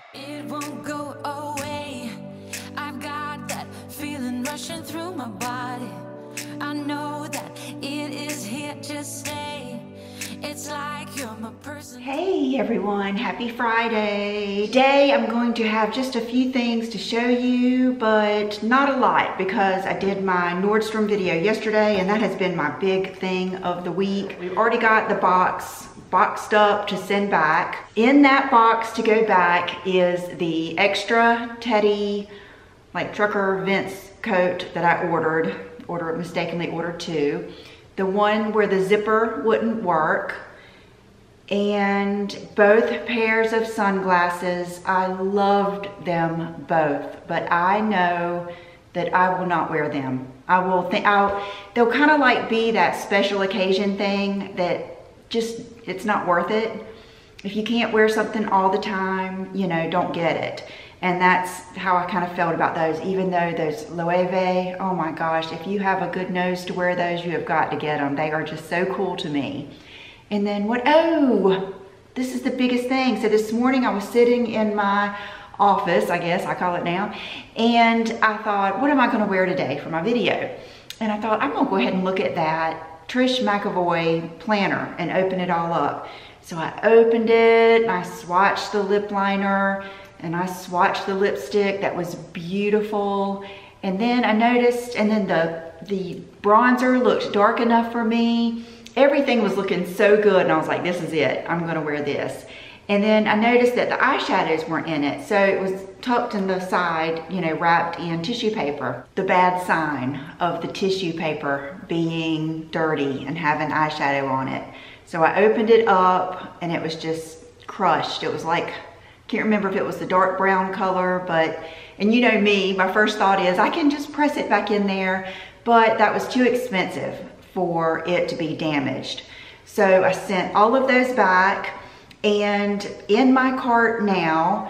It won't go away. I've got that feeling rushing through my body. I know that it is here to stay. It's like you're my person. Hey everyone, happy Friday. Today I'm going to have just a few things to show you, but not a lot because I did my Nordstrom video yesterday and that has been my big thing of the week. We've already got the box boxed up to send back. In that box to go back is the extra Teddy like trucker Vince coat that I mistakenly ordered two. The one where the zipper wouldn't work, and both pairs of sunglasses. I loved them both, but I know that I will not wear them. They'll kind of like be that special occasion thing that just, it's not worth it. If you can't wear something all the time, you know, don't get it. And that's how I kind of felt about those, even though those Loewe, oh my gosh, if you have a good nose to wear those, you have got to get them. They are just so cool to me. And then this is the biggest thing. So this morning I was sitting in my office, I guess I call it now, and I thought, what am I gonna wear today for my video? And I thought, I'm gonna go ahead and look at that Trish McEvoy planner and open it all up. So I opened it and I swatched the lip liner and I swatched the lipstick. That was beautiful. And then I noticed, and then the bronzer looked dark enough for me. Everything was looking so good and I was like, this is it, I'm gonna wear this. And then I noticed that the eyeshadows weren't in it. So it was tucked in the side, you know, wrapped in tissue paper. The bad sign of the tissue paper being dirty and having eyeshadow on it. So I opened it up and it was just crushed. It was like, can't remember if it was the dark brown color, but, and you know me, my first thought is I can just press it back in there, but that was too expensive for it to be damaged. So I sent all of those back, and in my cart now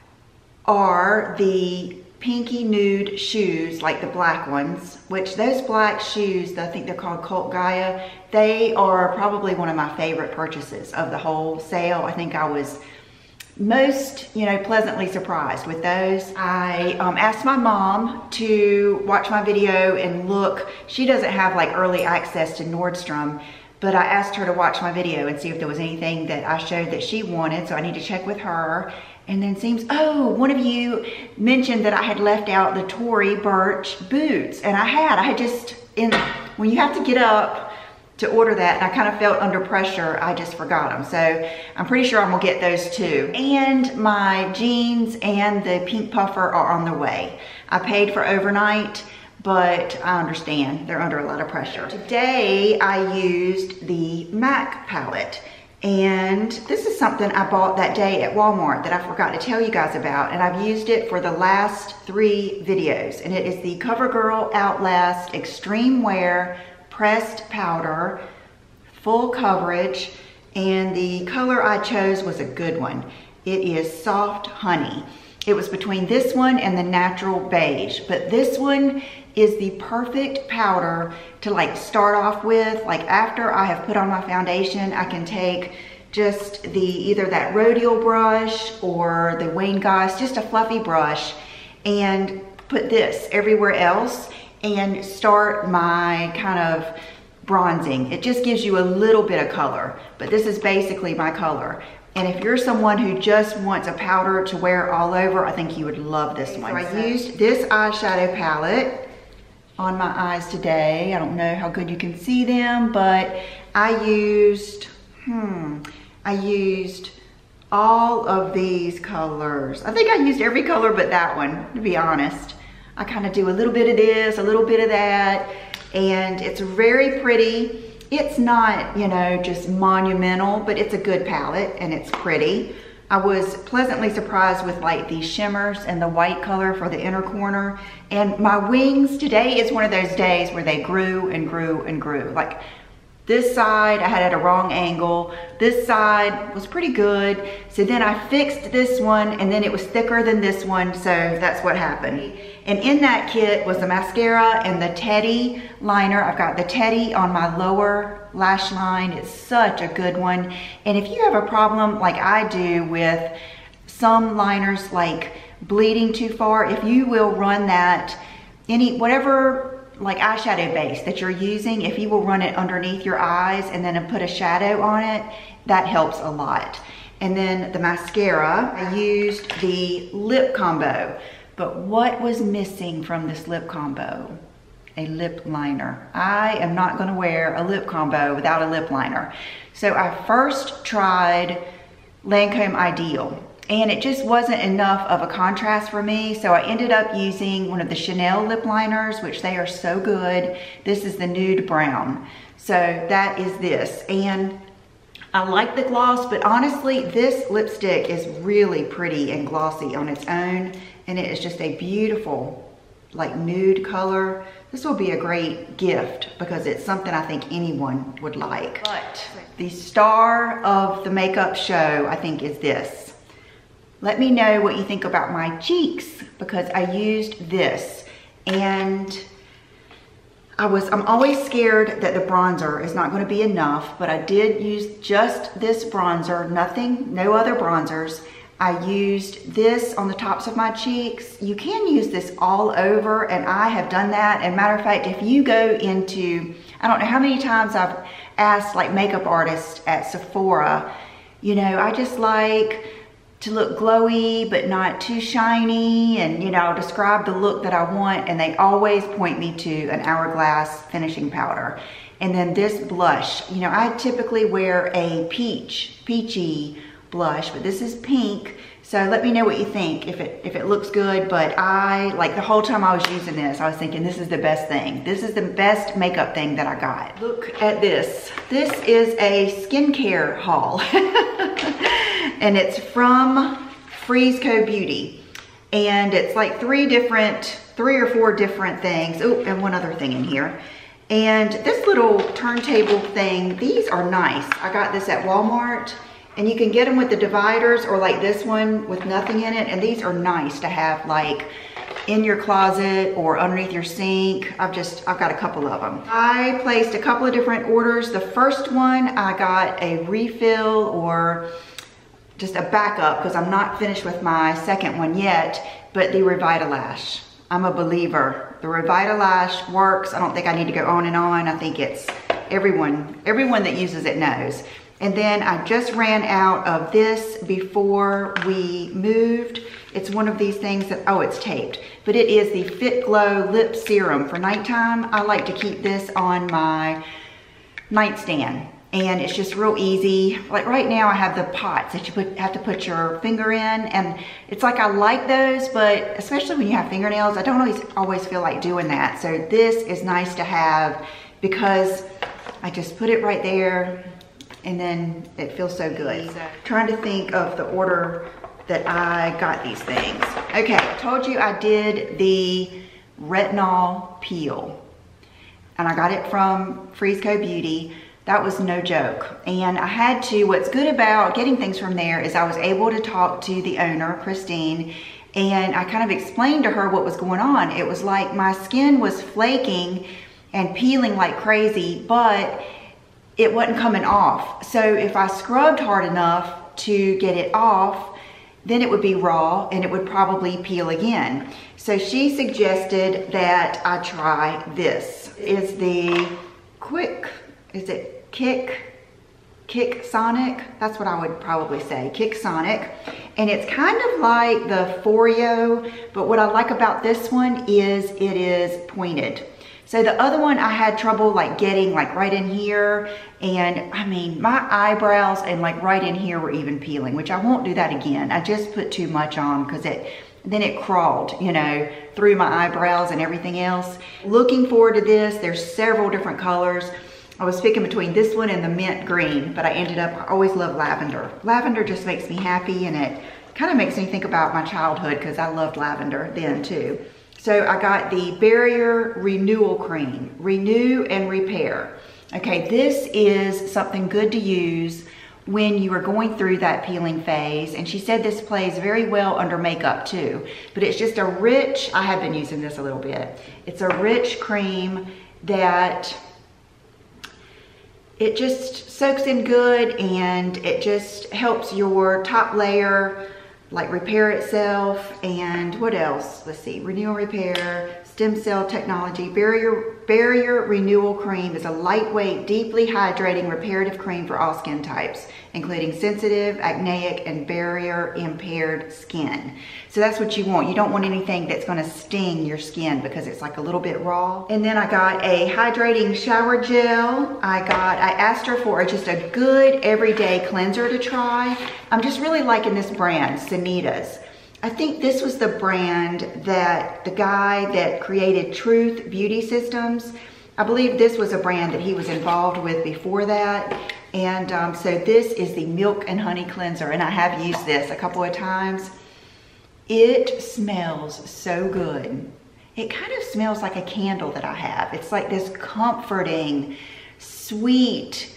are the pinky nude shoes, like the black ones, which those black shoes, I think they're called Cult Gaia, they are probably one of my favorite purchases of the whole sale. I think I was most, you know, pleasantly surprised with those. I asked my mom to watch my video and look. She doesn't have like early access to Nordstrom, but I asked her to watch my video and see if there was anything that I showed that she wanted, so I need to check with her. And then one of you mentioned that I had left out the Tory Burch boots, and I had just, when you have to get up to order that, and I kind of felt under pressure, I just forgot them. So I'm pretty sure I'm gonna get those too. And my jeans and the pink puffer are on their way. I paid for overnight, but I understand they're under a lot of pressure. Today I used the MAC palette, and this is something I bought that day at Walmart that I forgot to tell you guys about, and I've used it for the last 3 videos, and it is the CoverGirl Outlast Extreme Wear Pressed Powder, full coverage, and the color I chose was a good one. It is Soft Honey. It was between this one and the Natural Beige, but this one is the perfect powder to like start off with. Like after I have put on my foundation, I can take just either that Rodial brush or the Wayne Goss, just a fluffy brush, and put this everywhere else and start my kind of bronzing. It just gives you a little bit of color, but this is basically my color. And if you're someone who just wants a powder to wear all over, I think you would love this one. So I used this eyeshadow palette on my eyes today. I don't know how good you can see them, but I used all of these colors. I think I used every color but that one, to be honest. I kind of do a little bit of this, a little bit of that, and it's very pretty. It's not, you know, just monumental, but it's a good palette and it's pretty. I was pleasantly surprised with like the shimmers and the white color for the inner corner. And my wings, today is one of those days where they grew and grew and grew. Like this side I had at a wrong angle. This side was pretty good. So then I fixed this one and then it was thicker than this one. So that's what happened. And in that kit was the mascara and the Teddy liner. I've got the Teddy on my lower lash line. It's such a good one. And if you have a problem like I do with some liners like bleeding too far, if you will run that, whatever like eyeshadow base that you're using, if you will run it underneath your eyes and then put a shadow on it, that helps a lot. And then the mascara, I used the lip combo. But what was missing from this lip combo? A lip liner. I am not gonna wear a lip combo without a lip liner. So I first tried Lancome Ideal, and it just wasn't enough of a contrast for me, so I ended up using one of the Chanel lip liners, which they are so good. This is the nude brown. So that is this, and I like the gloss, but honestly, this lipstick is really pretty and glossy on its own, and it is just a beautiful, like nude color. This will be a great gift because it's something I think anyone would like. But the star of the makeup show, I think, is this. Let me know what you think about my cheeks because I used this, and I'm always scared that the bronzer is not going to be enough, but I did use just this bronzer, no other bronzers. I used this on the tops of my cheeks. You can use this all over, and I have done that. And matter of fact, if you go into, I don't know how many times I've asked like makeup artists at Sephora, you know, I just like to look glowy but not too shiny, and you know, I'll describe the look that I want, and they always point me to an Hourglass finishing powder. And then this blush, you know, I typically wear a peachy blush, but this is pink. So let me know what you think, if it looks good. But I, like the whole time I was using this, I was thinking this is the best thing. This is the best makeup thing that I got. Look at this. This is a skincare haul. And it's from Freeze Co Beauty. And it's like three or four different things. Oh, and one other thing in here. And this little turntable thing, these are nice. I got this at Walmart. And you can get them with the dividers or like this one with nothing in it. And these are nice to have like in your closet or underneath your sink. I've got a couple of them. I placed a couple of different orders. The first one, I got a refill or just a backup because I'm not finished with my second one yet, but the Revitalash. I'm a believer. The Revitalash works. I don't think I need to go on and on. I think it's everyone that uses it knows. And then I just ran out of this before we moved. It's one of these things that, oh, it's taped, but it is the Fit Glow Lip Serum for nighttime. I like to keep this on my nightstand, and it's just real easy. Like right now I have the pots that you have to put your finger in, and it's like I like those, but especially when you have fingernails, I don't always feel like doing that. So this is nice to have because I just put it right there, and then it feels so good. Trying to think of the order that I got these things. Okay, I told you I did the retinol peel, and I got it from Freeze Co Beauty. That was no joke. And I had to, what's good about getting things from there is I was able to talk to the owner, Christine, and I kind of explained to her what was going on. It was like my skin was flaking and peeling like crazy, but it wasn't coming off. So if I scrubbed hard enough to get it off, then it would be raw and it would probably peel again. So she suggested that I try this. It's the Kick Sonic? That's what I would probably say, Kick Sonic. And it's kind of like the Foreo, but what I like about this one is it is pointed. So the other one I had trouble like getting like right in here, and I mean my eyebrows and like right in here were even peeling, which I won't do that again. I just put too much on because then it crawled, you know, through my eyebrows and everything else. Looking forward to this. There's several different colors. I was picking between this one and the mint green, but I always love lavender. Lavender just makes me happy, and it kind of makes me think about my childhood because I loved lavender then too. So I got the Barrier Renewal Cream, Renew and Repair. Okay, this is something good to use when you are going through that peeling phase. And she said this plays very well under makeup too. But it's just a rich, I have been using this a little bit. It's a rich cream that it just soaks in good, and it just helps your top layer like repair itself, and what else? Let's see, renewal repair, stem cell technology, barrier renewal cream is a lightweight, deeply hydrating reparative cream for all skin types, including sensitive, acneic, and barrier impaired skin. So that's what you want. You don't want anything that's gonna sting your skin because it's like a little bit raw. And then I got a hydrating shower gel. I asked her for just a good everyday cleanser to try. I'm just really liking this brand, Sanita's. I think this was the brand that the guy that created Truth Beauty Systems, I believe this was a brand that he was involved with before that. And so this is the Milk and Honey Cleanser, and I have used this a couple of times. It smells so good. It kind of smells like a candle that I have. It's like this comforting, sweet,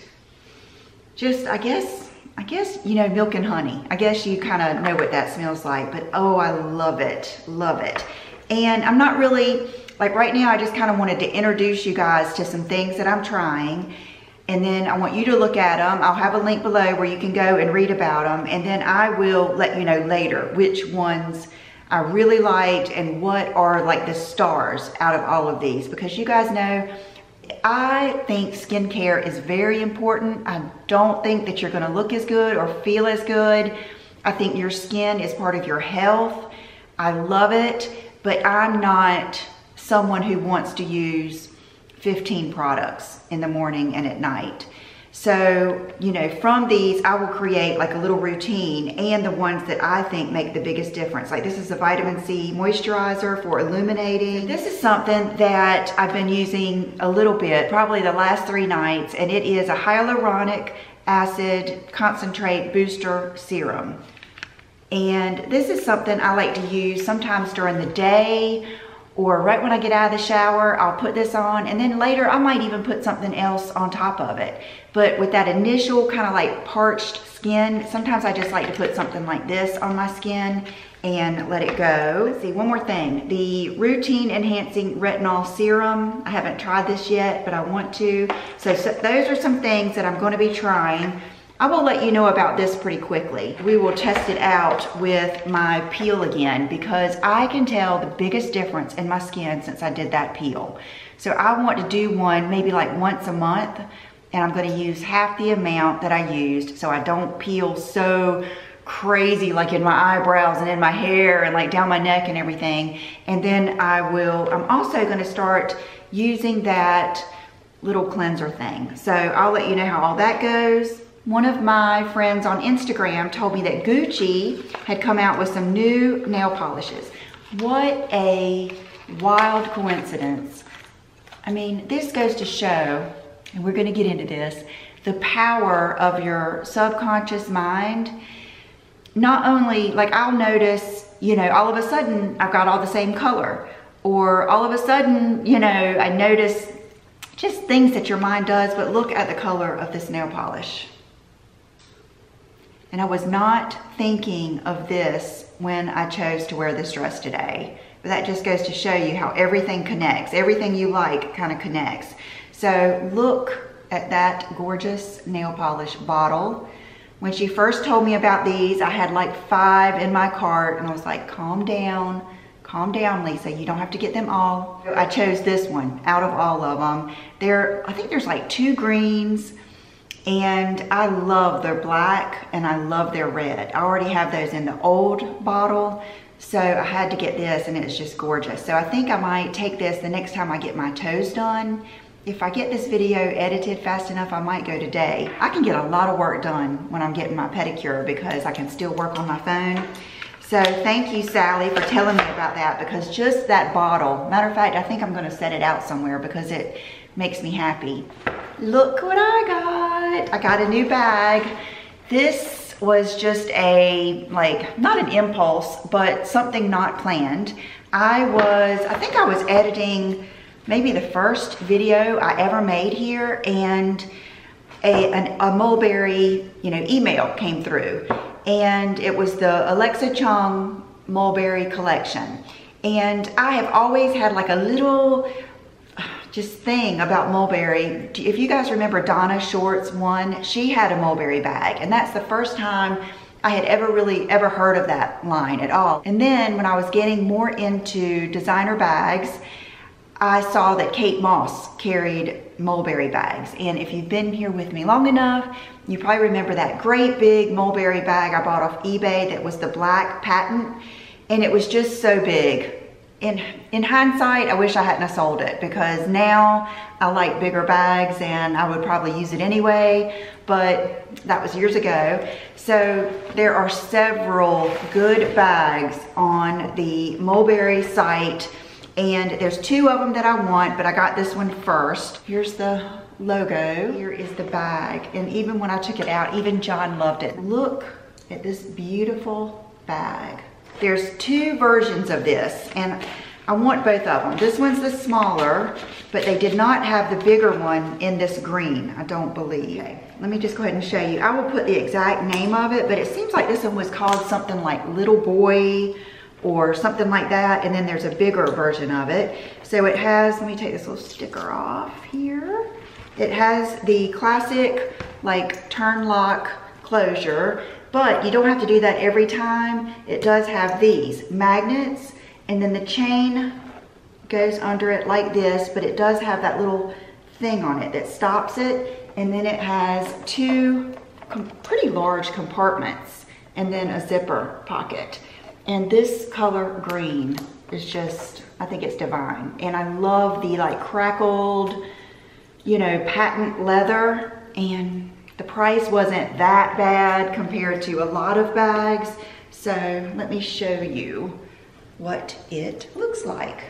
just, I guess, you know, milk and honey. I guess you kind of know what that smells like, but oh, I love it, love it. And I'm not really, like right now, I just kind of wanted to introduce you guys to some things that I'm trying. And then I want you to look at them. I'll have a link below where you can go and read about them. And then I will let you know later which ones I really liked and what are like the stars out of all of these. Because you guys know, I think skincare is very important. I don't think that you're gonna look as good or feel as good. I think your skin is part of your health. I love it, but I'm not someone who wants to use 15 products in the morning and at night. So, you know, from these, I will create like a little routine and the ones that I think make the biggest difference. Like this is a vitamin C moisturizer for illuminating. This is something that I've been using a little bit, probably the last 3 nights, and it is a hyaluronic acid concentrate booster serum. And this is something I like to use sometimes during the day, or right when I get out of the shower, I'll put this on, and then later I might even put something else on top of it. But with that initial kind of like parched skin, sometimes I just like to put something like this on my skin and let it go. Let's see, one more thing. The Routine Enhancing Retinol Serum. I haven't tried this yet, but I want to. So those are some things that I'm going to be trying. I will let you know about this pretty quickly. We will test it out with my peel again because I can tell the biggest difference in my skin since I did that peel. So I want to do one maybe like once a month, and I'm going to use half the amount that I used so I don't peel so crazy like in my eyebrows and in my hair and like down my neck and everything. And then I'm also going to start using that little cleanser thing. So I'll let you know how all that goes. One of my friends on Instagram told me that Gucci had come out with some new nail polishes. What a wild coincidence. I mean, this goes to show, and we're gonna get into this, the power of your subconscious mind. Not only, like I'll notice, you know, all of a sudden I've got all the same color, or all of a sudden, you know, I notice just things that your mind does, but look at the color of this nail polish. And I was not thinking of this when I chose to wear this dress today. But that just goes to show you how everything connects. Everything you like kind of connects. So look at that gorgeous nail polish bottle. When she first told me about these, I had like 5 in my cart, and I was like, calm down, Lisa. You don't have to get them all. I chose this one out of all of them. I think there's like 2 greens, and I love their black and I love their red. I already have those in the old bottle, so I had to get this, and it's just gorgeous. So I think I might take this the next time I get my toes done. If I get this video edited fast enough, I might go today. I can get a lot of work done when I'm getting my pedicure because I can still work on my phone. So thank you, Sally, for telling me about that, because just that bottle, matter of fact, I think I'm gonna set it out somewhere because it makes me happy. Look what I got. I got a new bag. This was just a, like, not an impulse, but something not planned. I think I was editing maybe the first video I ever made here, and a Mulberry, you know, email came through, and it was the Alexa Chung Mulberry collection. And I have always had like a little just thing about Mulberry. If you guys remember Donna Short's one, she had a Mulberry bag, and that's the first time I had ever heard of that line at all. And then when I was getting more into designer bags, I saw that Kate Moss carried Mulberry bags. And if you've been here with me long enough, you probably remember that great big Mulberry bag I bought off eBay that was the black patent. And it was just so big. In hindsight, I wish I hadn't have sold it, because now I like bigger bags and I would probably use it anyway, but that was years ago. So there are several good bags on the Mulberry site, and there's 2 of them that I want, but I got this one first. Here's the logo. Here is the bag. And even when I took it out, even John loved it. Look at this beautiful bag. There's 2 versions of this, and I want both of them. This one's the smaller, but they did not have the bigger one in this green, I don't believe. Okay, let me just go ahead and show you. I will put the exact name of it, but it seems like this one was called something like Little Boy or something like that, and then there's a bigger version of it. So it has, let me take this little sticker off here. It has the classic like turn lock closure, but you don't have to do that every time. It does have these magnets, and then the chain goes under it like this, but it does have that little thing on it that stops it. And then it has 2 pretty large compartments and then a zipper pocket. And this color green is just, I think it's divine. And I love the like crackled, you know, patent leather, and the price wasn't that bad compared to a lot of bags. So let me show you what it looks like.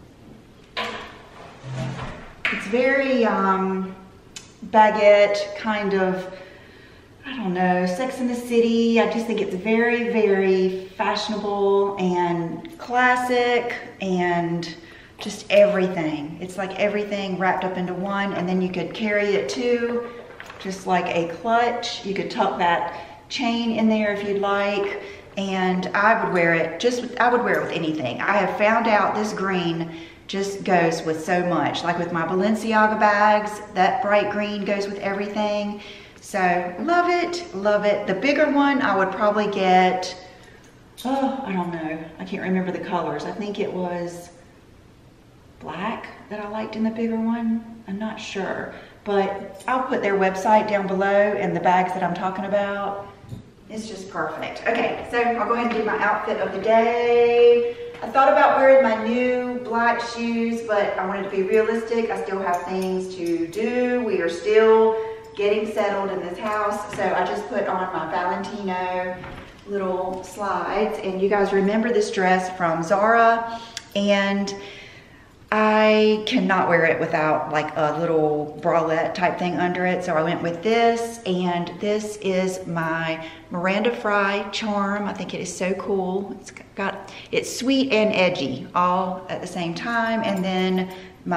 It's very baguette kind of, I don't know, Sex and the City. I just think it's very, very fashionable and classic and just everything. It's like everything wrapped up into one, and then you could carry it too, just like a clutch. You could tuck that chain in there if you'd like, and I would wear it I would wear it with anything. I have found out this green just goes with so much. Like with my Balenciaga bags, that bright green goes with everything. So love it, love it. The bigger one I would probably get, oh, I don't know. I can't remember the colors. I think it was black that I liked in the bigger one. I'm not sure, but I'll put their website down below and the bags that I'm talking about. It's just perfect. Okay, so I'll go ahead and do my outfit of the day. I thought about wearing my new black shoes, but I wanted to be realistic. I still have things to do. We are still getting settled in this house. So I just put on my Valentino little slides. And you guys remember this dress from Zara, and I cannot wear it without like a little bralette type thing under it. So I went with this, and this is my Miranda Fry charm. I think it is so cool. It's sweet and edgy all at the same time. And then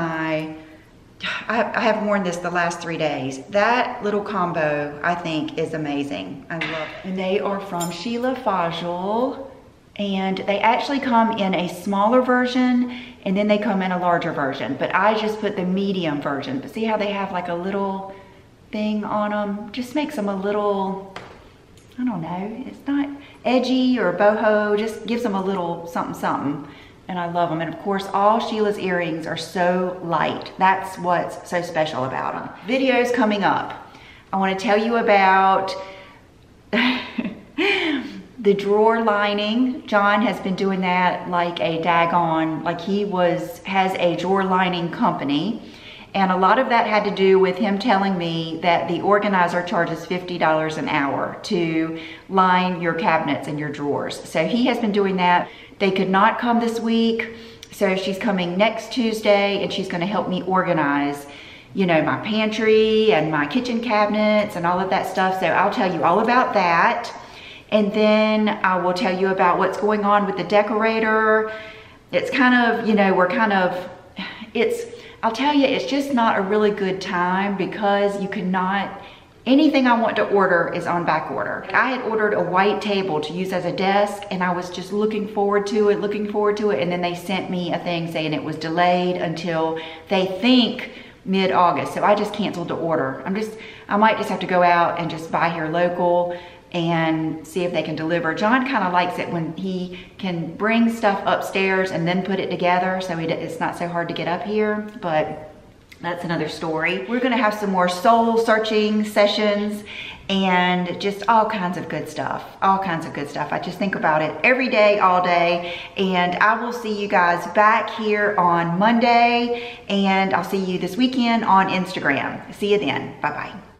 I have worn this the last 3 days. That little combo I think is amazing. I love it. And they are from Sheila Fajl. And they actually come in a smaller version, and then they come in a larger version. But I just put the medium version. But see how they have like a little thing on them? Just makes them a little, I don't know. It's not edgy or boho. Just gives them a little something something. And I love them. And of course, all Sheila's earrings are so light. That's what's so special about them. Videos coming up. I want to tell you about the drawer lining. John has been doing that like a daggone, like he has a drawer lining company. And a lot of that had to do with him telling me that the organizer charges $50 an hour to line your cabinets and your drawers. So he has been doing that. They could not come this week. So she's coming next Tuesday, and she's gonna help me organize, you know, my pantry and my kitchen cabinets and all of that stuff. So I'll tell you all about that. And then I will tell you about what's going on with the decorator. It's kind of, you know, I'll tell you, it's just not a really good time because you cannot, anything I want to order is on back order. I had ordered a white table to use as a desk, and I was just looking forward to it, and then they sent me a thing saying it was delayed until they think mid-August. So I just canceled the order. I might just have to go out and just buy here local. and see if they can deliver. John kind of likes it when he can bring stuff upstairs and then put it together, so it's not so hard to get up here, but that's another story. We're gonna have some more soul searching sessions and just all kinds of good stuff, all kinds of good stuff. I just think about it every day, all day, and I will see you guys back here on Monday, and I'll see you this weekend on Instagram. See you then, bye-bye.